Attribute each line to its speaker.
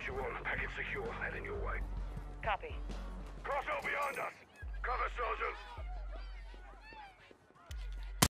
Speaker 1: Roger 1. Packet secure. Heading your way.
Speaker 2: Copy.
Speaker 1: Crosshair beyond us. Cover, soldiers.